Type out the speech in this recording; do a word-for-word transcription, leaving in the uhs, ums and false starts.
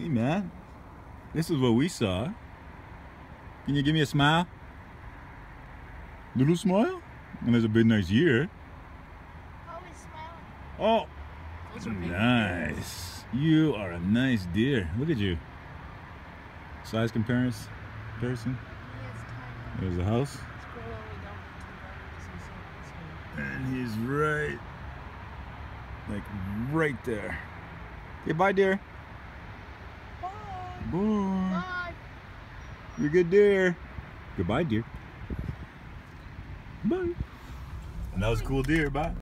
Hey man, this is what we saw. Can you give me a smile? Little smile? And there's a big nice ear. Always smiling. Oh, nice. You are a nice deer. Look at you. Size comparison. Comparison. There's the house. And he's right, like right there. Okay, bye, dear. Bye. Bye. Bye. You're a good deer. Goodbye, dear. Bye. And that was a cool deer. Bye.